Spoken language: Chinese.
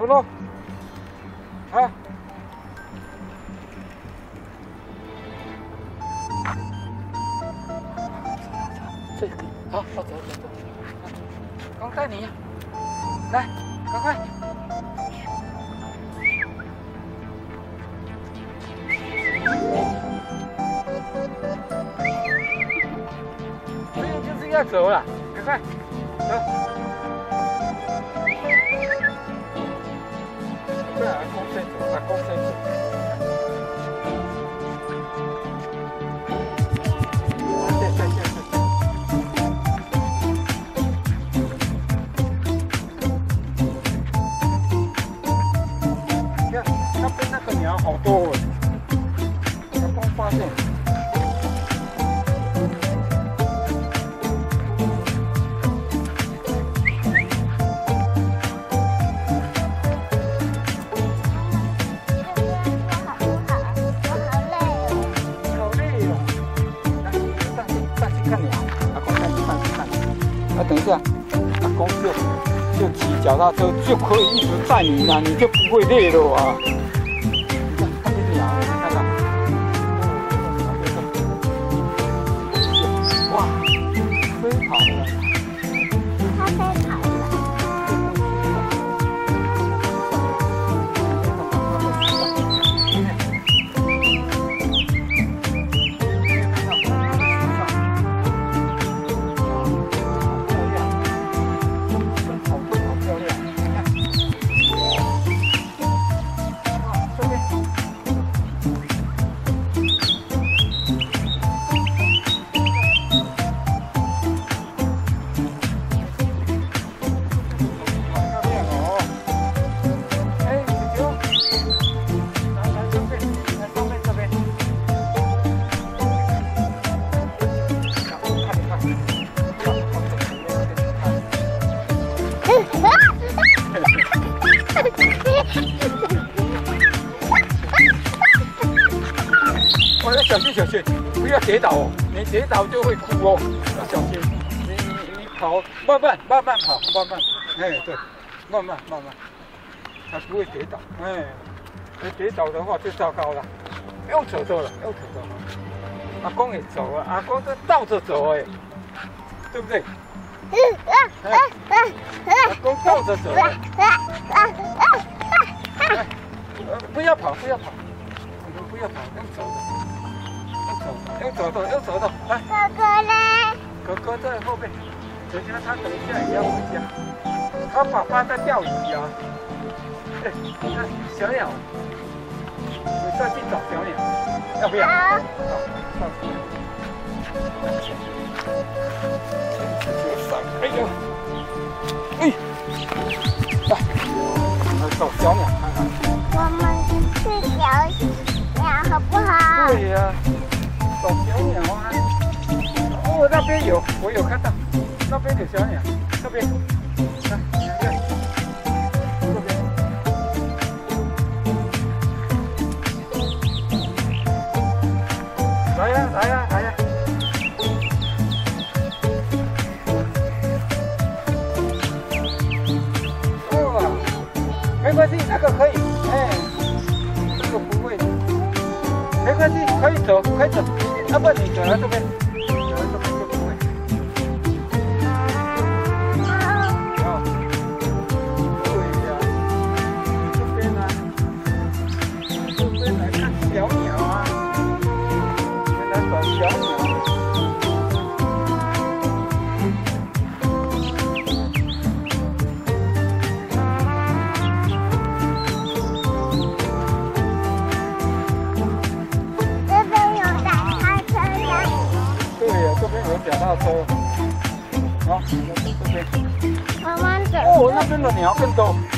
喽，啊。 这个好，走，刚带你呀，来，赶快。这个就是要走了，赶快走。对啊，公先走，公先走。 那边那个鸟好多哦，刚刚发现。好累哦。上去看鸟，阿公带你上去看。啊，等一下，阿公就骑脚踏车就可以一直载你了，你就不会累了啊。 哇，飞跑了！ 它飞跑了。 我要小心小心，不要跌倒哦！你跌倒就会哭哦，要小心。你跑，慢慢跑，慢慢，哎对，慢慢，才不会跌倒。哎，跌倒的话就糟糕了，又走错了。阿公也走了，阿公在倒着走哎，对不对？阿公倒着走。不要跑，不要跑，要走的，要走的，来。 哥哥呢？ 哥哥在后面，等下他等一下也要回家。他爸爸在钓鱼啊。哎，你看小鸟，你再去找小鸟，要不要？好，上去。哎呦，来，找小鸟看看。 我们去小鸟好不好？ 对呀，找小鸟啊！哦，那边有，我有看到，那边有小鸟，这边，看，你看，这边。来呀！哇，没关系，那个可以，哎，这个不会的。没关系，可以走，要不然你走来这边，就不会。哦，对呀，这边来看小鸟啊，来找小鸟。脚踏车，好，这边。 慢慢走。 哦，那边的鸟更多。